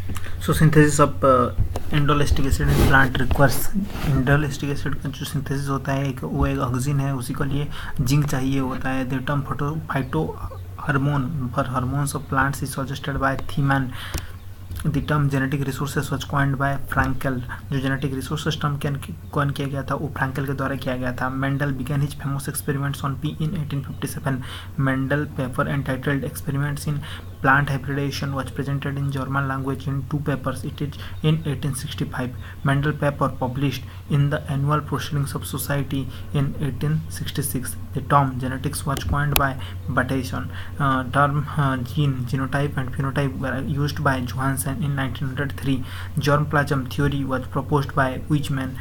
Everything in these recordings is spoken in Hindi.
So synthesis of indoleacetic acid in plant requires, indoleacetic acid का जो सिंथेसिस होता है वो एक ऑक्सीजन है, उसी के लिए जिंक चाहिए होता है। The term phyto hormone for hormones of plants is suggested by Thimann. The term genetic resources was coined by Frankel. जो जेनेटिक रिसोर्सेज टर्म कॉइन किया गया था वो फ्रैंकल के द्वारा किया गया था। Mendel began his famous experiments on pea in 1857। Mendel paper entitled experiments in plant hybridization was presented in German language in 2 papers. It is in 1865. Mendel paper published in the annual proceedings of society in 1866. The term genetics was coined by Bateson. Term gene, genotype and phenotype were used by Johansen in 1903. Germplasm theory was proposed by Weizmann.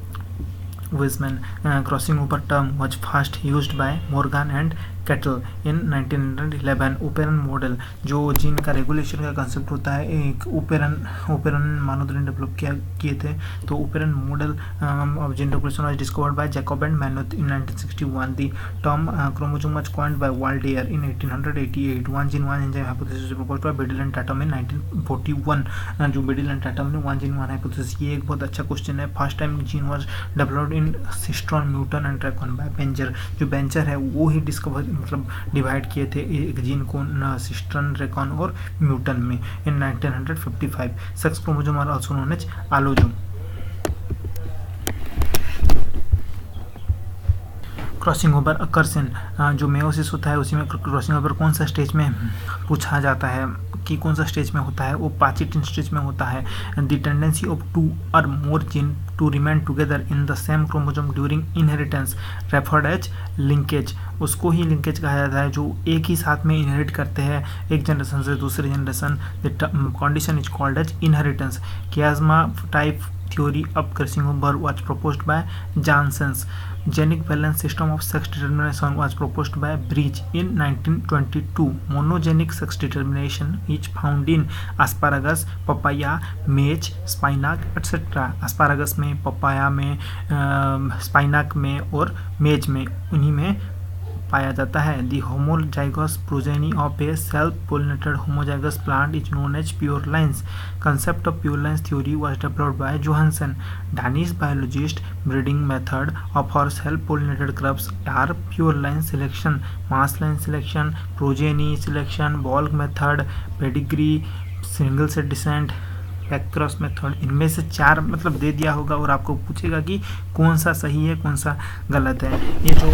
Crossing over term was first used by Morgan and Castle in 1911। Operon model, जो जीन का रेगुलेशन का कंसेप्ट होता है, एक ओपेरन मानव ने डेवलप किए थे। तो operon model of gene regulation was discovered by Jacob and Monod in 1961। The term chromosome was coined by Waldeyer in 1888। One gene one enzyme hypothesis proposed by Beadle and Tatum in 1941। जो बेडल एंड टाटम ने वन जीन वन हाइपोथेसिस, ये एक बहुत अच्छा क्वेश्चन है। First time gene was developed in cistron muton and dragon by Benzer. जो बेंजर है वो ही डिस्कवर मतलब डिवाइड किए थे एक जीन को सिस्ट्रन, रेकॉन और म्यूटन में in 1955। Sex chromosome are also known as allosome. Crossing over occurs in, जो मेयोसिस होता है उसी में क्रॉसिंग ओवर कौन सा स्टेज में पूछा जाता है कि कौन सा स्टेज में होता है, वो पाचिटिन स्टेज में होता है। द टेंडेंसी ऑफ 2 और more gene to remain together in the same chromosome during inheritance referred as linkage. उसको ही लिंकेज कहा जाता है, जो एक ही साथ में इनहेरिट करते हैं एक जनरेशन से दूसरी generation. The condition is called as inheritance. Chiasma type theory of crossing over was proposed by Janssen. Genic balance system of sex determination was proposed by Breach in 1922. Monogenic sex determination is found in asparagus, papaya, maize, spinach, etc. asparagus में, papaya में, spinach में और maize में, उन्हीं में पाया जाता है। The homozygous progeny of a self pollinated homozygous plant is known as pure lines. Concept of pure lines theory was developed by Johannsen. Danish biologist breeding method of her self pollinated crops are pure line selection, mass line selection, progeny selection, bulk method, pedigree, single seed descent, backcross method. इनमें से 4 मतलब दे दिया होगा और आपको पूछेगा कि कौन सा सही है कौन सा गलत है। ये जो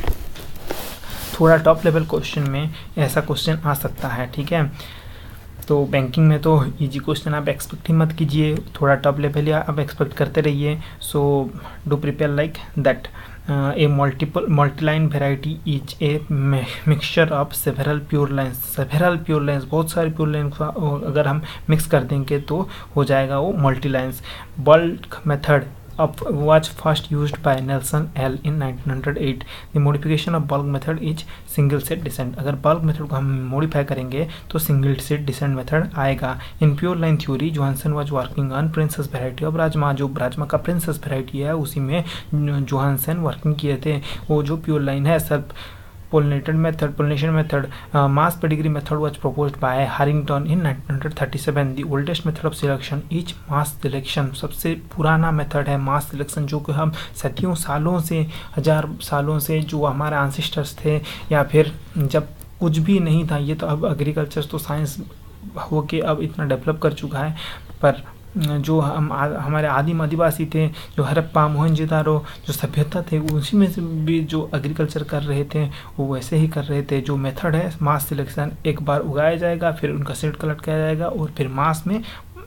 थोड़ा टॉप लेवल क्वेश्चन में ऐसा क्वेश्चन आ सकता है, ठीक है। तो बैंकिंग में तो इजी क्वेश्चन आप एक्सपेक्ट ही मत कीजिए, थोड़ा टॉप लेवल या आप एक्सपेक्ट करते रहिए। So do prepare like that. A multiline variety is a mixture of several pure lines. Several pure lines, बहुत सारे प्योर लाइन्स अगर हम मिक्स कर देंगे तो हो जाएगा वो multi lines. Bulk method was first used by Nelson L in 1908. The modification of bulk method is single set descent. अगर bulk method को हम modify करेंगे तो single set descent method आएगा। In pure line theory, Johansen was working on princess variety of rajma. जो राजमा का princess variety है उसी में Johansen working किए थे। वो जो pure line है सब pollination method, mass pedigree method was proposed by Harrington in 1937. The oldest method of selection is mass selection. सबसे पुराना मेथड है मास सिलेक्शन, जो कि हम सदियों सालों से, 1000 सालों से जो हमारे ancestors थे, या फिर जब कुछ भी नहीं था ये, तो अब एग्रीकल्चर तो साइंस हो के अब इतना डेवलप कर चुका है, पर जो हमारे आदिम आदिवासी थे, जो हड़प्पा मोहनजोदारो जो सभ्यता थे, उसी में से भी जो एग्रीकल्चर कर रहे थे वो वैसे ही कर रहे थे। जो मेथड है मास सिलेक्शन, एक बार उगाया जाएगा, फिर उनका सीड कलेक्ट किया जाएगा और फिर मास में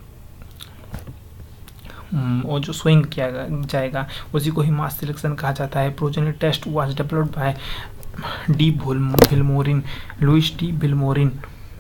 वो जो स्विंग किया जाएगा, उसी को ही मास सिलेक्शन कहा जाता है। Progeny test was developed by de Vilmorin, Louis de Vilmorin.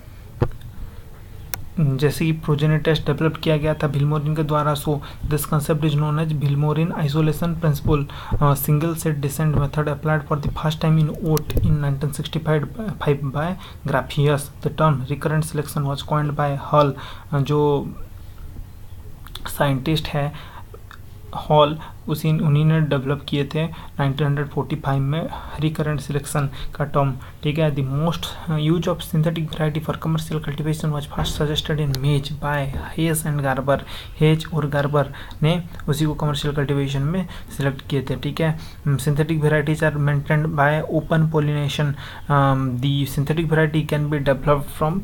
जैसे कि प्रोजेनी टेस्ट डेवलप किया गया था विल्मोरिन के द्वारा। So this concept is known as Vilmorin isolation principle. Single seed descent method applied for the first time in oat in 1965 by Grafius. The term recurrent selection was coined by Hull. जो साइंटिस्ट है हॉल उन्हीं ने डेवलप किए थे 1945 में रिकरेंट सिलेक्शन का टर्म, ठीक है। The most use of synthetic variety for commercial cultivation was first suggested in maize by Hayes and Garber. Hayes और गार्बर ने उसी को कमर्शियल कल्टीवेशन में सिलेक्ट किए थे, ठीक है। Synthetic varieties are maintained by open pollination. The synthetic variety can be developed from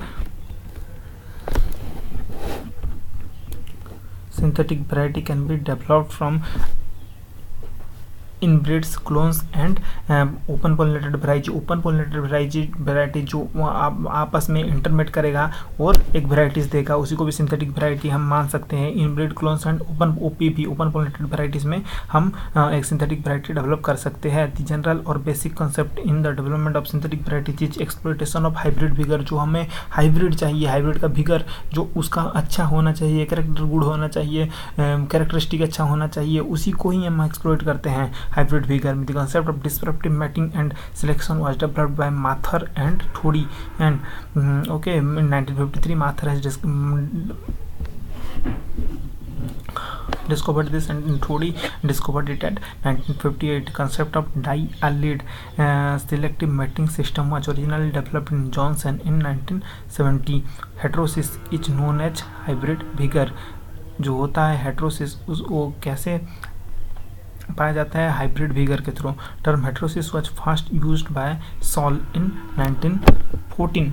synthetic variety can be developed from inbreds, clones and open pollinated variety. Open pollinated variety जो आपस में इंटरमेट करेगा और एक वैरायटीज देगा, उसी को भी सिंथेटिक वैरायटी हम मान सकते हैं। Inbred, clones and open OPV, open pollinated varieties में हम एक सिंथेटिक वैरायटी डेवलप कर सकते हैं। द जनरल और basic concept in the development of synthetic varieties is exploitation of hybrid vigour. जो हमें हाइब्रिड चाहिए, हाइब्रिड का विगर जो उसका अच्छा होना चाहिए, कैरेक्टर गुड होना चाहिए, कैरेक्टरिस्टिक अच्छा होना चाहिए, उसी को ही हम एक्सप्लॉइट करते हैं hybrid vigor. The concept of disruptive mating and selection was developed by Mathur and Thodi and okay, in 1953 Mathur has discovered this and Thodi discovered it at 1958. Concept of diallid selective mating system was originally developed in Johnson in 1970. Heterosis is known as hybrid vigor. जो होता है हेट्रोसिस वो कैसे पाया जाता है? हाइब्रिड विगर के through. Term heterosis was first used by Shull in 1914.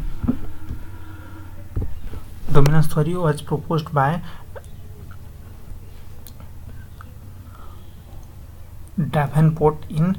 Dominance theory was proposed by Davenport in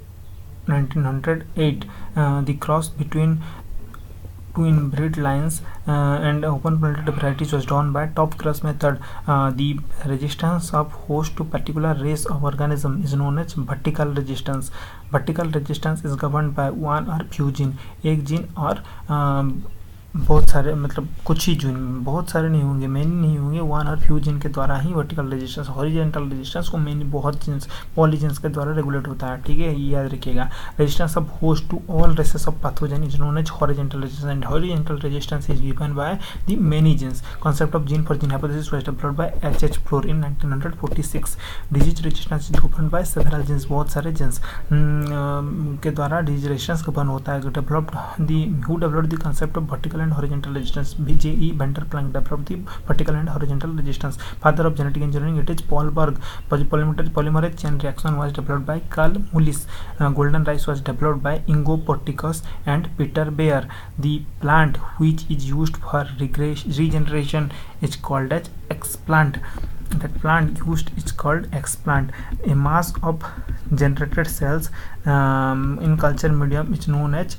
1908. The cross between two inbred lines and open polated varieties was done by top cross method. The resistance of host to particular race of organism is known as vertical resistance. Vertical resistance is governed by one or few gene. एक जीन और बहुत सारे, मतलब कुछ ही जीन, बहुत सारे नहीं होंगे, मेनी नहीं होंगे, वन और फ्यू जीन के द्वारा ही वर्टिकल रेजिस्टेंस। हॉरिजॉन्टल रेजिस्टेंस को मेनी बहुत जीन्स, पॉलीजीन्स के द्वारा रेगुलेट होता है, ठीक है, ये याद रखिएगा। Resistance of host to all races of pathogen is known as horizontal resistance and horizontal resistance is given by the many genes. Concept of gene for gene hypothesis was developed by H.H. Floor in 1946. Disease resistance is governed by several genes, बहुत सारे जीन्स के द्वारा डिजीज रेजिस्टेंस गवर्न होता है। Developed the who developed the concept of vertical and horizontal resistance? J.E. Venter Planck developed the vertical and horizontal resistance. Father of genetic engineering, it is Paul Berg. Polymerase chain reaction was developed by Carl Mullis. Golden rice was developed by Ingo Porticus and Peter Bayer. The plant which is used for regeneration is called as explant. That plant used is called explant. A mass of generated cells in culture medium is known as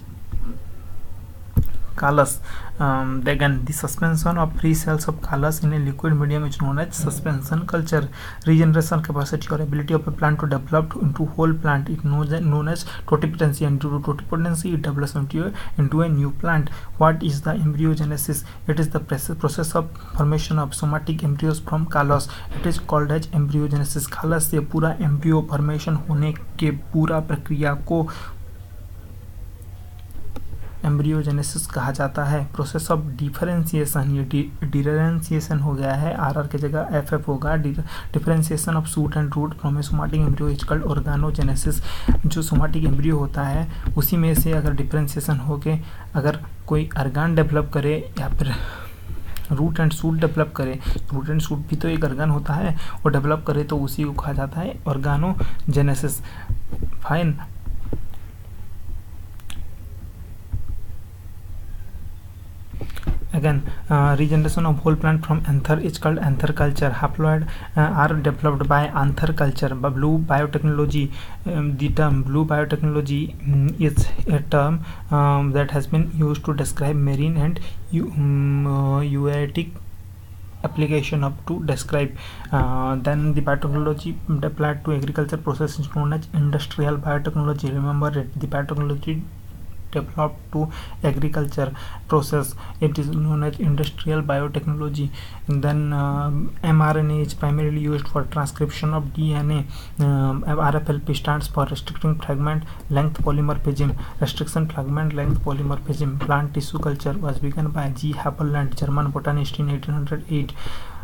callus. Again, the suspension of free cells of callus in a liquid medium is known as suspension culture. Regeneration capacity or ability of a plant to develop into whole plant is known as totipotency, and due to totipotency it develops into a new plant. What is the embryogenesis? It is the process of formation of somatic embryos from callus. It is called as embryogenesis. callus से पूरा embryo formation होने के पूरा प्रक्रिया को एम्ब्रियोजेनेसिस कहा जाता है। प्रोसेस ऑफ डिफरेंशिएशन, ये डिफरेंशिएशन हो गया है, आर की जगह एफ होगा। Differentiation of shoot and root from a somatic embryo is called organogenesis. जो सोमाटिक एम्ब्रियो होता है उसी में से अगर डिफरेंशिएशन हो के अगर कोई अर्गान डेवलप करे या फिर रूट एंड शूट डेवलप करे, रूट एंड शूट भी तो एक अर्गान होता है, वो डेवलप करे तो उसी को कहा जाता है organogenesis. Fine. Again, regeneration of whole plant from anther is called anther culture. Haploid are developed by anther culture. Blue biotechnology, the term blue biotechnology is a term that has been used to describe marine and eukaryotic application of to describe. Then the biotechnology applied to agriculture process is known as industrial biotechnology. Remember it, the biotechnology developed to agriculture process, it is known as industrial biotechnology. And then mRNA is primarily used for transcription of DNA. RFLP stands for restricting fragment length polymorphism. Restriction fragment length polymorphism. Plant tissue culture was begun by G. Haberland, German botanist, in 1808.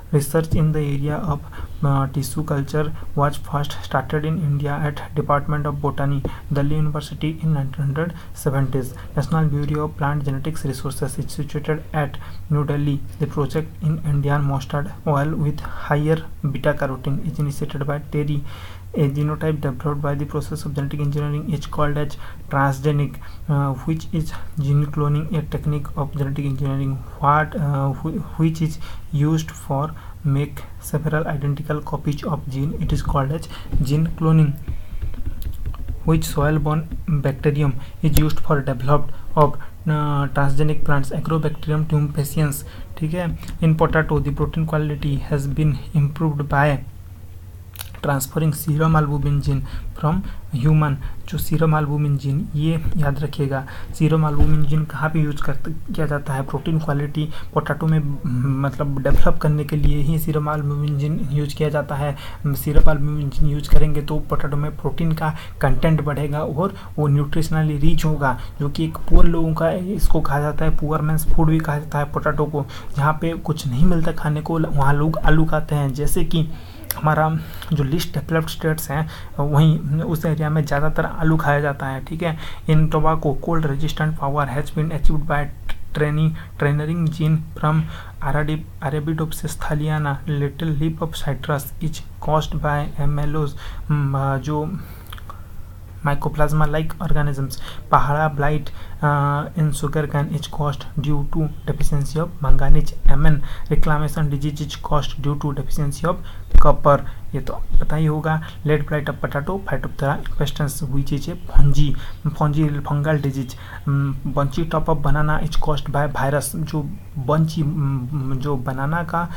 Research in the area of tissue culture was first started in India at Department of Botany, Delhi University in 1970s. National Bureau of Plant Genetics Resources is situated at New Delhi. The project in Indian mustard oil with higher beta carotene is initiated by Terry. A genotype developed by the process of genetic engineering is called as transgenic, which is gene cloning, a technique of genetic engineering which is used for make several identical copies of gene. It is called as gene cloning. Which soil-borne bacterium is used for developed of transgenic plants? Agrobacterium tumefaciens. ठीक है. In potato, the protein quality has been improved by transferring serum albumin gene from human. जो सीरम एल्बुमिन जीन, ये याद रखिएगा, सीरम एल्बुमिन जीन कहाँ पे यूज किया जाता है? प्रोटीन क्वालिटी पोटैटो में मतलब डेवलप करने के लिए ही सीरम एल्बुमिन जीन यूज किया जाता है. सीरम एल्बुमिन जीन यूज करेंगे तो पोटैटो में प्रोटीन का कंटेंट बढ़ेगा और वो न्यूट्रिशनली रिच होगा, जो कि एक पुअर लोगों का इसको कहा जाता है, पुअर मैंस फूड भी कहा जाता है पोटैटो को. जहाँ पे कुछ नहीं मिलता खाने को, वहाँ लोग आलू खाते हैं. जैसे कि हमारा जो लिस्ट डेवलप्ड स्टेट्स हैं वहीं उस एरिया में ज़्यादातर आलू खाया जाता है. ठीक है. In tobacco cold resistant power has been achieved by transferring gene from Arabidopsis thaliana. Little leaf of citrus is caused by MLOs, जो mycoplasma like organisms. Pahara blight in sugarcane is caused due to deficiency of manganese. Amen. Reclamation disease is caused due to deficiency of copper. ये तो पता ही होगा. Late blight of potato, Phytophthora infestans which is a fungal disease. Bunchy top of banana is caused by virus. जो बंची जो बनाना का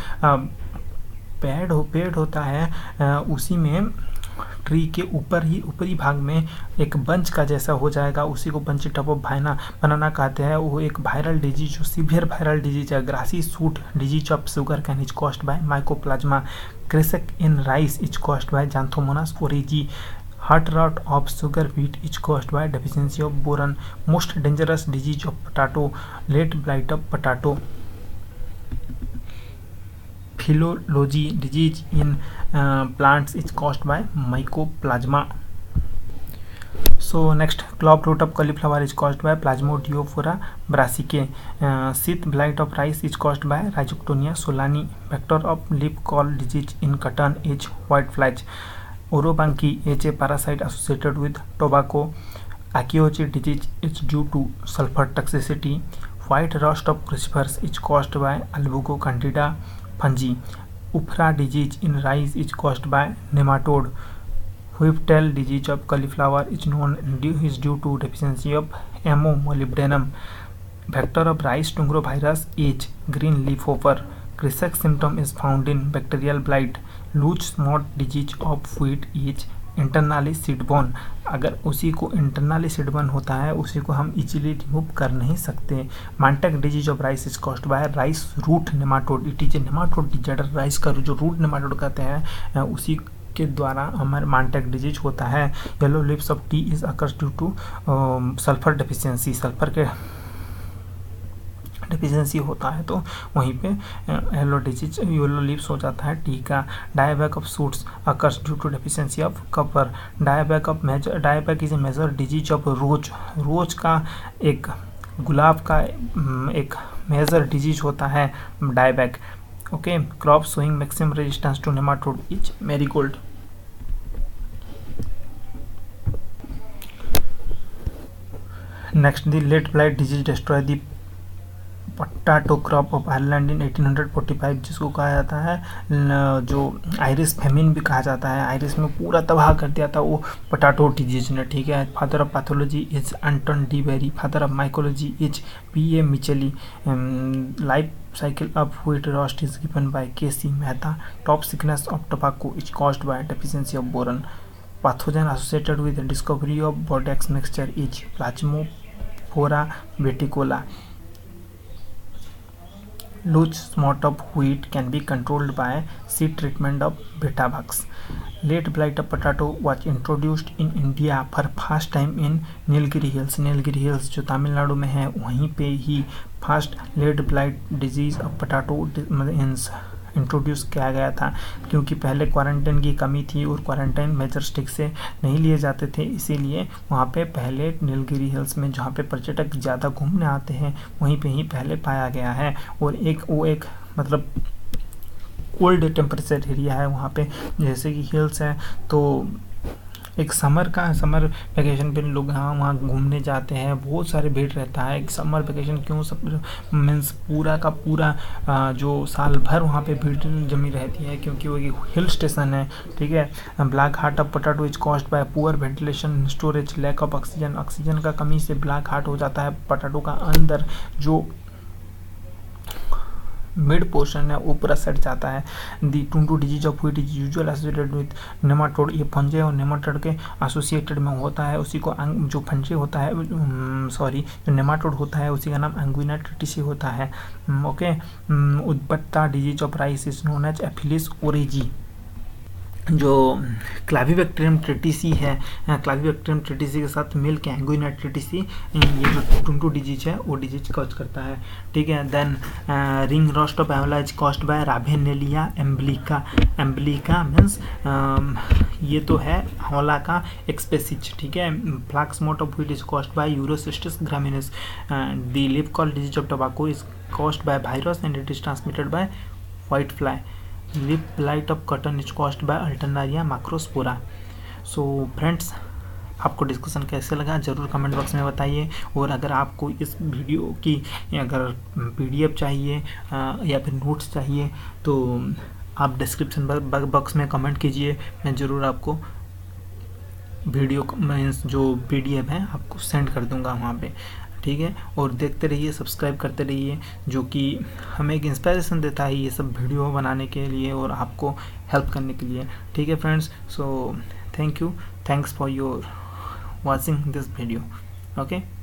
पेड़ होता है उसी में ट्री के ऊपरी भाग में एक बंच का जैसा हो जाएगा, उसी को बंची टॉप ऑफ बनाना कहते हैं. वो एक वायरल डिजीज, जो सीवियर वायरल डिजीज है. Grassy shoot disease of sugarcane is caused by mycoplasma. Kresek in rice is caused by Xanthomonas oryzae. Heart rot of sugar beet is caused by deficiency of boron. Most dangerous disease of potato, late blight of potato. Phylology disease in plants is caused by mycoplasma. So next, club root of cauliflower is caused by Plasmodiopora brassicae. Sheath blight of rice is caused by Rhizoctonia solani. Vector of leaf curl disease in cotton is white flies. Orobanki is a parasite associated with tobacco. Akiochi disease is due to sulfur toxicity. White rust of crucifers is caused by Albugo candida fungi. Uphra disease in rice is caused by nematode. Whiptail disease of cauliflower is due to deficiency of molybdenum. Vector of rice tungrovirus is green leafhopper. Crisac symptom is found in bacterial blight. Loose spot disease of wheat is internally seedborne. अगर उसी को इंटरनली सीडबॉर्न होता है, उसी को हम इजीली रिमूव कर नहीं सकते. Mentek disease of rice is caused by rice root nematode. It is a nematode disorder. Rice का जो रूट नेमाटोड कहते हैं उसी के द्वारा हमारे मांटेक डिजीज होता है. Yellow lips of tea is occurs due to sulphur deficiency. Sulphur के डेफिशिएंसी होता है तो वहीं पे येलो लिप्स हो जाता है टी का. Dieback of shoots occurs due to deficiency of copper. Dieback is a major disease of rose. Rose का एक गुलाब का एक मेजर डिजीज होता है dieback. Okay. Crop showing maximum resistance to nematode is marigold. Next, the late blight disease destroy the potato crop of Ireland in 1845, जिसको कहा जाता है जो आयरिस फेमिन भी कहा जाता है. आयरिस में पूरा तबाह कर दिया था वो पोटैटो डिजीज ने. ठीक है. Father of pathology is Anton de Bary. Father of mycology is P.A. Micheli. Life cycle of wheat rust is given by K.C. Mehta. Top sickness of tobacco is caused by deficiency of boron. Pathogen associated with discovery of Bordeaux mixture is Plasmopara viticola. Loose spot of wheat can be controlled by seed treatment of beta-bugs. Late blight of potato was introduced in India for first time in Nilgiri Hills. Nilgiri Hills जो तमिलनाडु में है, वहीं पे ही first late blight disease of potato introduce किया गया था, क्योंकि पहले क्वारंटाइन की कमी थी और क्वारंटाइन मेजर्स ठीक से नहीं लिए जाते थे, इसीलिए वहाँ पे पहले नीलगिरी हिल्स में जहाँ पे पर्यटक ज़्यादा घूमने आते हैं वहीं पे ही पहले पाया गया है। और एक मतलब कोल्ड टेम्परेचर एरिया है वहाँ पे, जैसे कि हिल्स है तो एक समर वेकेशन पे लोग वहाँ घूमने जाते हैं, बहुत सारे भीड़ रहता है। एक समर वेकेशन क्यों सब मीन्स पूरा का पूरा जो साल भर वहाँ पे भीड़ जमी रहती है, क्योंकि वो एक हिल स्टेशन है, ठीक है। Black heart of potato is caused by poor ventilation storage lack of oxygen का कमी से ब्लैक हार्ट हो जाता है। पोटैटो का अंदर जो मिड पोर्शन है वो पूरा सट जाता है। The tundu disease of wheat is usual associated with nematode, ये फंजे और नेमाटोड के एसोसिएटेड में होता है। उसी को जो फंजे होता है जो नेमाटोड होता है उसी का नाम एंगुइना ट्रिटिसी होता है। Okay, udbatta disease of rice is known as Ephelis oryzae. जो क्लाविबैक्टीरियम ट्रिटिसी है, क्लाविबैक्टीरियम ट्रिटिसी के साथ मिल के एंगुइना ट्रिटिसी ये जो टुंटू डिजीज है वो डिजीज कॉज करता है, ठीक है। Then ring rust of aonla is caused by Ravenelia emblica means ये तो है हौला का एक स्पेसीज, ठीक है। Flag smut of wheat is caused by Urocystis graminis. The leaf curl disease of tobacco is caused by virus and it is transmitted by white fly. Leaf blight of cotton is caused by Alternaria macrospora. So friends, आपको डिस्कशन कैसे लगा ज़रूर कमेंट बॉक्स में बताइए। और अगर आपको इस वीडियो की अगर PDF चाहिए या फिर नोट्स चाहिए तो आप डिस्क्रिप्शन बॉक्स में कमेंट कीजिए, मैं ज़रूर आपको वीडियो मीन्स जो PDF है आपको सेंड कर दूंगा वहाँ पे, ठीक है। और देखते रहिए, सब्सक्राइब करते रहिए, जो कि हमें एक इंस्पिरेशन देता है ये सब वीडियो बनाने के लिए और आपको हेल्प करने के लिए, ठीक है friends. So thanks for your watching this video. Okay.